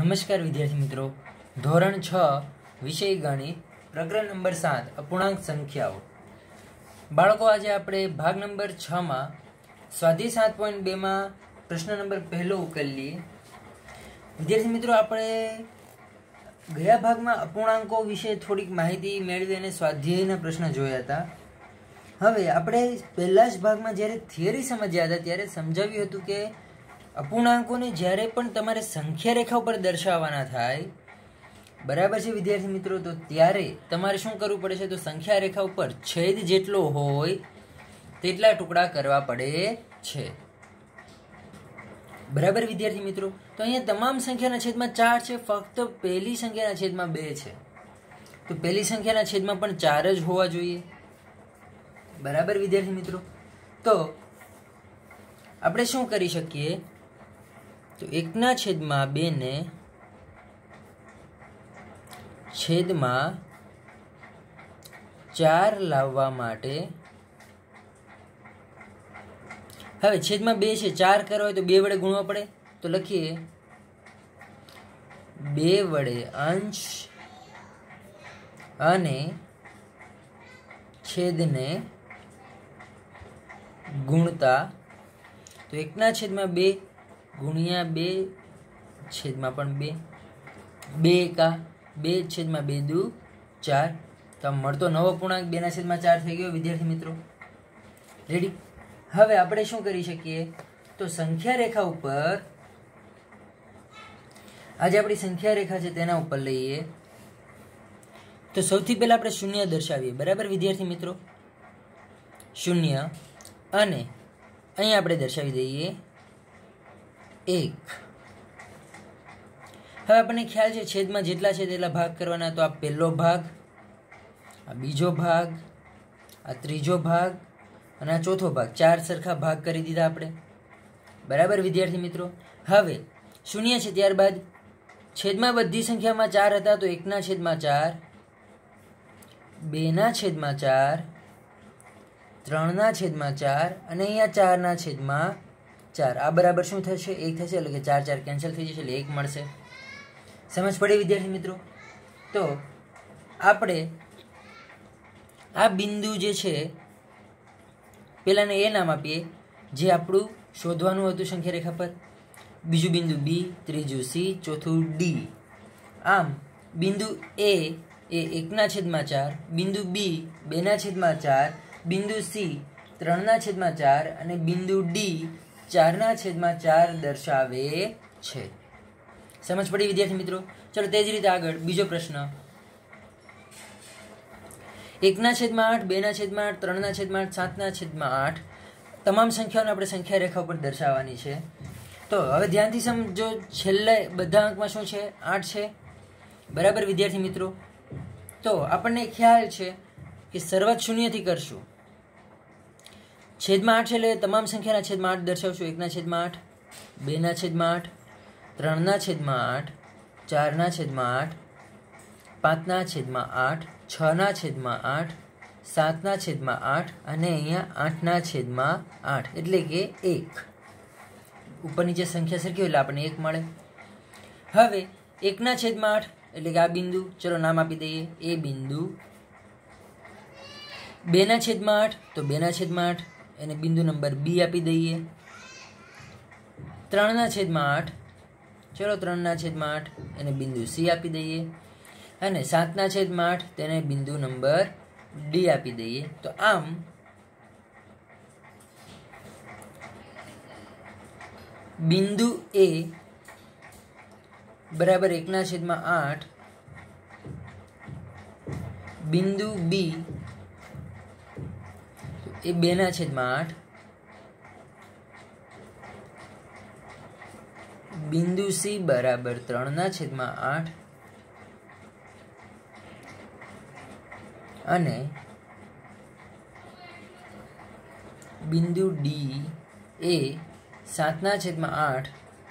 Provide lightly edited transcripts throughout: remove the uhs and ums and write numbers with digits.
નમસ્કાર વિદ્યાર્થી મિત્રો, ધોરણ 6 વિષય ગણિત પ્રકરણ નંબર 7 અપૂર્ણાંક સંખ્યાઓ. બાળકો, આજે આપણે ભાગ નંબર 6 માં સ્વાધ્યાય 7.2 માં પ્રશ્ન નંબર પહેલો ઉકેલીએ. વિદ્યાર્થી મિત્રો, આપણે ગયા ભાગમાં અપૂર્ણાંકો વિશે થોડીક માહિતી મેળવી અને સ્વાધ્યાયના પ્રશ્ન જોયા હતા. હવે આપણે પહેલા જ ભાગમાં જ્યારે થિયરી સમજ્યા હતા ત્યારે સમજાવ્યું હતું કે અપૂર્ણાંકોને જ્યારે પણ તમારે સંખ્યા રેખા ઉપર દર્શાવવાના થાય, બરાબર છે વિદ્યાર્થી મિત્રો, તો ત્યારે તમારે શું કરવું પડે છે? તો સંખ્યા રેખા ઉપર છેદ જેટલો હોય તેટલા ટુકડા કરવા પડે છે. બરાબર વિદ્યાર્થી મિત્રો, તો અહીંયા તમામ સંખ્યાના છેદમાં 4 છે, ફક્ત પહેલી સંખ્યાના છેદમાં 2 છે. તો પહેલી સંખ્યાના છેદમાં પણ 4 જ હોવા જોઈએ. બરાબર વિદ્યાર્થી મિત્રો, તો આપણે શું કરી શકીએ? તો 1/2 ને છેદમાં 4 લાવવા માટે, હવે છેદમાં 2 છે, 4 કરવા હોય તો 2 વડે ગુણવા પડે. તો લખીએ 2 વડે અંશ અને છેદને ગુણતા, તો 1/2 ગુણ્યા 2 છેદમાં પણ 2, 2 એકા 2 છેદમાં 2 દુ 4. તો મળતો નવો પૂર્ણાંક 2/4 થઈ ગયો વિદ્યાર્થી મિત્રો. રેડી? હવે આપણે શું કરી શકીએ? તો સંખ્યા રેખા ઉપર, આજે આપણી સંખ્યા રેખા છે તેના ઉપર લઈએ. તો સૌથી પહેલા આપણે શૂન્ય દર્શાવીએ. બરાબર વિદ્યાર્થી મિત્રો, શૂન્ય, અને અહીં આપણે દર્શાવી દઈએ 1. હવે આપણને ખ્યાલ છે છેદમાં જેટલા છે તેટલા ભાગ કરવાના. તો આ પહેલો ભાગ, આ બીજો ભાગ, આ ત્રીજો ભાગ અને આ ચોથો ભાગ, 4 સરખા ભાગ કરી દીધા આપણે. બરાબર વિદ્યાર્થી મિત્રો, હવે શૂન્ય છે, ત્યારબાદ છેદમાં બધી સંખ્યામાં 4 હતા. તો 1/4, 2/4, 3/4 અને અહીંયા 4/4. આ બરાબર શું થશે? 1 થશે, એટલે કે 4 4 કેન્સલ થઈ જશે, એટલે 1 મળશે. સમજ પડી વિદ્યાર્થી મિત્રો? તો આપણે આ બિંદુ જે છે પેલાને એ નામ આપીએ જે આપણું શોધવાનું હતું સંખ્યા રેખા પર. બીજું બિંદુ બી, ત્રીજું સી, ચોથું ડી. આમ બિંદુ એ 1/4, બિંદુ બી 2/4, બિંદુ સી 3/4 અને બિંદુ ડી 4/4 દર્શાવે છે. સમજ પડી વિદ્યાર્થી મિત્રો? ચલો તે જ રીતે આગળ બીજો પ્રશ્ન. 1/8, 2/8, 3/8, 7/8 તમામ સંખ્યાઓને આપણે સંખ્યા રેખા ઉપર દર્શાવવાની છે. તો હવે ધ્યાનથી સમજો, છેલ્લે બધા અંકમાં શું છે? 8 છે. બરાબર વિદ્યાર્થી મિત્રો, તો આપણને ખ્યાલ છે કે શરૂઆત શૂન્યથી કરશું. છેદમાં 8 છે એટલે તમામ સંખ્યાના છેદમાં 8 દર્શાવશું. 1/8, 2/8, 3/8, 4/8, 5/8, 6/8, 7/8 અને અહીંયા 8/8, એટલે કે 1. ઉપર નીચે સંખ્યા સરખી હોય એટલે આપણને 1 મળે. હવે 1/8 એટલે કે આ બિંદુ, ચલો નામ આપી દઈએ એ બિંદુ. 2/8 તો 2/8 એને બિંદુ નંબર બી આપી દઈએ. 3/8 ચલો 3/8 એને બિંદુ સી આપી દઈએ. અને 7/8 તેને બિંદુ નંબર ડી આપી દઈએ. તો આમ બિંદુ એ બરાબર 1/8, બિંદુ બી એ 2/8, બિંદુ સી બરાબર 3/8 અને બિંદુ ડી એ 7/8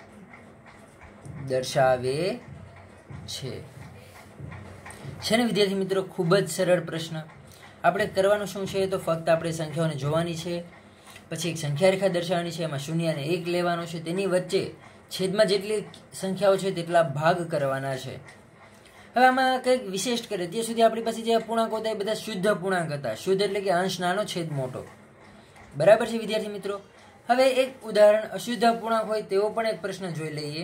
દર્શાવે છે. ને વિદ્યાર્થી મિત્રો, ખૂબ જ સરળ પ્રશ્ન. આપણે કરવાનું શું છે? તો ફક્ત આપણે સંખ્યાઓને જોવાની છે, પછી એક સંખ્યા રેખા દર્શાવવાની છે, એમાં 0 અને 1 લેવાનો છે, તેની વચ્ચે છેદમાં જેટલી સંખ્યાઓ છે તેટલા ભાગ કરવાના છે. હવે આમાં કંઈક વિશેષ કરે, ત્યાં સુધી આપણી પાસે જે અપૂર્ણાંકો હતા એ બધા શુદ્ધ અપૂર્ણાંક હતા. શુદ્ધ એટલે કે અંશ નાનો છેદ મોટો. બરાબર છે વિદ્યાર્થી મિત્રો. હવે એક ઉદાહરણ અશુદ્ધ અપૂર્ણાંક હોય તેવો પણ એક પ્રશ્ન જોઈ લઈએ.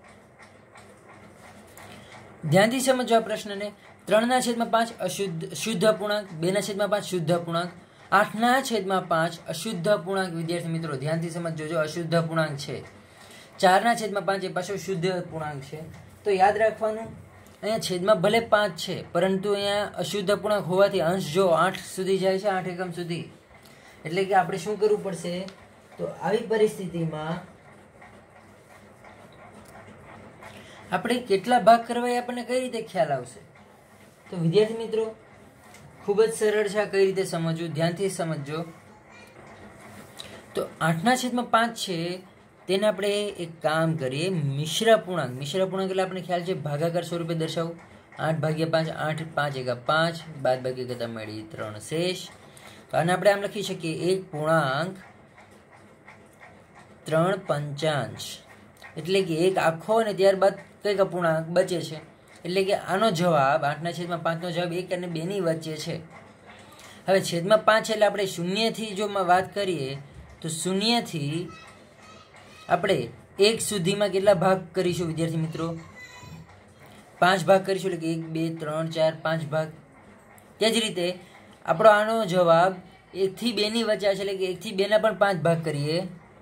ધ્યાનથી સમજો આ પ્રશ્નને. 3/5 શુદ્ધ અપૂર્ણાંક, 2/5 શુદ્ધ અપૂર્ણાંક, 8/5 અશુદ્ધ અપૂર્ણાંક. વિદ્યાર્થી મિત્રો ધ્યાનથી સમજો, જો અશુદ્ધ અપૂર્ણાંક છે. 4/5 એ પાછો શુદ્ધ અપૂર્ણાંક છે. તો યાદ રાખવાનું, અહીંયા છેદમાં ભલે 5 છે, પરંતુ અહીંયા અશુદ્ધ અપૂર્ણાંક હોવાથી અંશ જો 8 સુધી જાય છે, 8 એકમ સુધી. એટલે કે આપણે શું કરવું પડશે? તો આવી પરિસ્થિતિમાં આપણે કેટલા ભાગ કરવા એ આપણને કઈ રીતે ખ્યાલ આવશે? તો વિદ્યાર્થી મિત્રો ખૂબ જ સરળ છે, કઈ રીતે સમજવું ધ્યાનથી સમજજો. તો 8/5 છે તેને આપણે એક કામ કરીએ, મિશ્ર અપૂર્ણાંક. મિશ્ર અપૂર્ણાંક એટલે આપણે ખ્યાલ છે ભાગાકાર સ્વરૂપે દર્શાવું. 8/5, 8 5 એકા 5, બાદબાકી કરતા મળી 3 શેષ. તો આને આપણે આમ લખી શકીએ 1.3 એટલે કે એક આખો અને ત્યારબાદ કંઈક અપૂર્ણાંક બચે છે. એટલે કે આનો જવાબ 8/5 નો જવાબ 1 અને 2 ની વચ્ચે છે. હવે છેદમાં 5 એટલે આપણે શૂન્યથી જો વાત કરીએ તો શૂન્યથી આપણે 1 સુધીમાં કેટલા ભાગ કરીશું વિદ્યાર્થી મિત્રો? 5 ભાગ કરીશું. એટલે કે 1 2 3 4 5 ભાગ. તે જ રીતે આપણો આનો જવાબ 1 થી 2 ની વચ્ચે છે. એટલે કે 1 થી 2 ના પણ 5 ભાગ કરીએ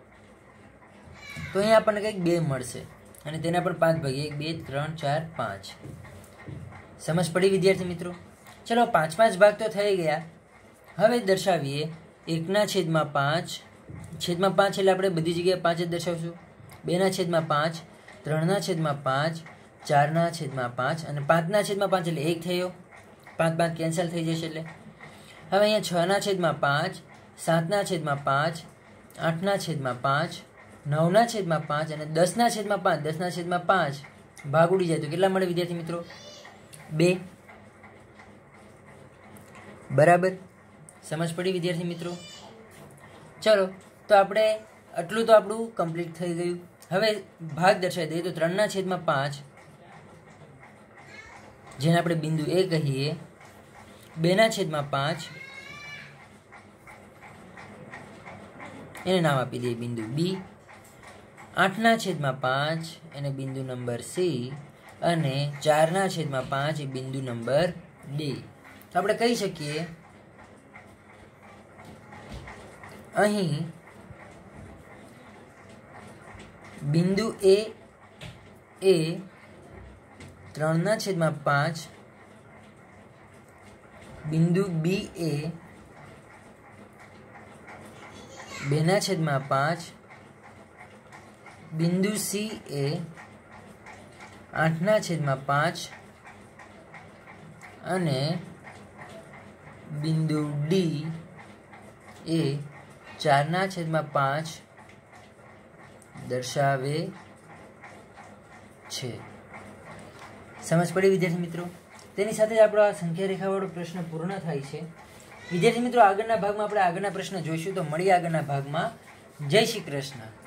તો અહીંયા આપણને કંઈક 2 મળશે અને તેના પણ 5 ભાગ, 1 2 3 4 5. સમજ પડી વિદ્યાર્થી મિત્રો? ચલો 5 ભાગ તો થઈ ગયા. હવે દર્શાવીએ 1/5. છેદમાં 5 એટલે આપણે બધી જગ્યાએ 5 જ દર્શાવશું. 2/5, 3/5, 4/5 અને 5/5 એટલે 1 થયો. 5 કેન્સલ થઈ જશે. એટલે હવે અહીંયા 6/5, 7/5, 8/5, 9/5 અને 10/5. 10/5 ભાગ ઉડી જાય તો કેટલા મળે વિદ્યાર્થી મિત્રો? 2. બરાબર, સમજ પડી વિદ્યાર્થી મિત્રો? ચલો તો આપણે આટલું તો આપણું કમ્પ્લીટ થઈ ગયું. હવે ભાગ દર્શાવી દઈએ તો 3/5 જેને આપણે બિંદુ A કહીએ, 2/5 એને નામ આપી દઈએ બિંદુ B, 8/5 એને બિંદુ નંબર C અને 4/5 એ બિંદુ નંબર D. તો આપણે કહી શકીએ અહીં બિંદુ A એ 3/5, બિંદુ B એ 2/5, બિંદુ C એ 8/5 અને બિંદુ D એ 4/5 દર્શાવે છે. સમજ પડી વિદ્યાર્થી મિત્રો? તેની સાથે જ આપણો આ સંખ્યા રેખાવાળો પ્રશ્ન પૂર્ણ થાય છે. વિદ્યાર્થી મિત્રો આગળના ભાગમાં આપણે આગળના પ્રશ્ન જોઈશું. તો મળીએ આગળના ભાગમાં. જય શ્રી કૃષ્ણ.